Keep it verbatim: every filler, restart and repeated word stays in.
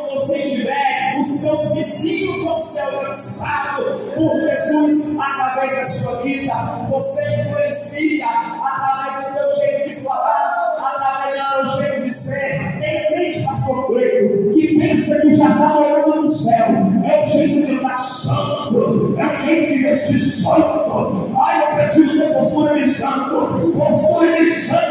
quando você estiver, os seus vizinhos vão ser alcançados por Jesus através da sua vida. Você influencia através do teu jeito de falar, através do teu jeito de ser. Tem crente, pastor Cleito, que pensa que já está morando no céu. É o jeito de andar santo, é o jeito de vestir santo. Ai, eu preciso ter postura de santo, postura de santo.